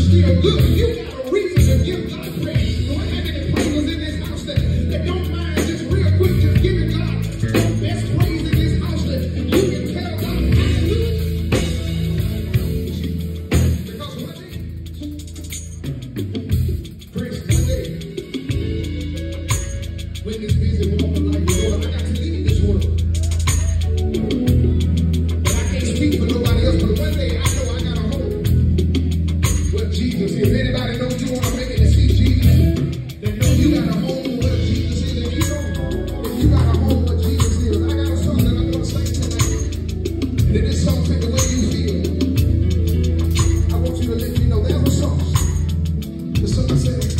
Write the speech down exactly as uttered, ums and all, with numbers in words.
still good. You got a reason to give God praise. Do I have any praisers in this house that, that don't mind just real quick just giving God the best praise in this house that you can tell God hallelujah? Because one day, Chris, one day, when this busy walking like the Lord, I got to leave this world. But I can't speak for nobody else, but one day I know I got a home where Jesus is. Anybody know you want to make it to see Jesus? They know you got a home where Jesus is. If you know, if you got a home where Jesus is, I got a song that I'm going to sing tonight. And if this song take the way you feel, I want you to let me know there's a song. The song says,